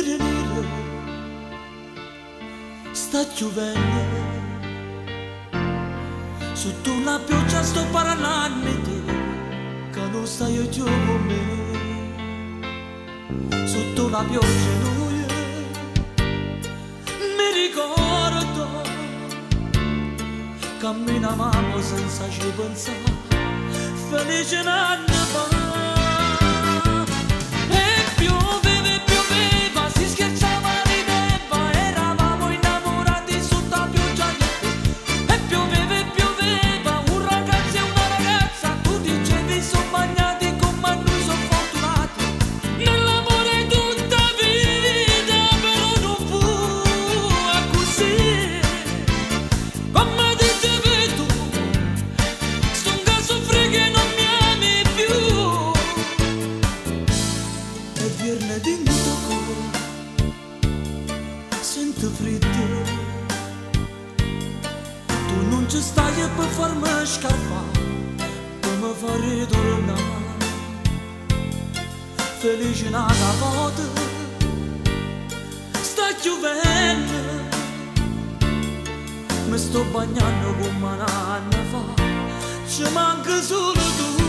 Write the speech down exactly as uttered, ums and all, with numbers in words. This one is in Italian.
nere nere sta piovendo, sotto una pioggia sto parlando di te, che non stai più con me. Sotto la pioggia noi mi ricordo, camminavamo senza ci pensare, felice un anno fa. Sento freddo, tu non ci stai per farmi scappare, per mi far ritornare. Felice nata volta, sta piovendo, mi sto bagnando come un anno fa, ci manca solo tu.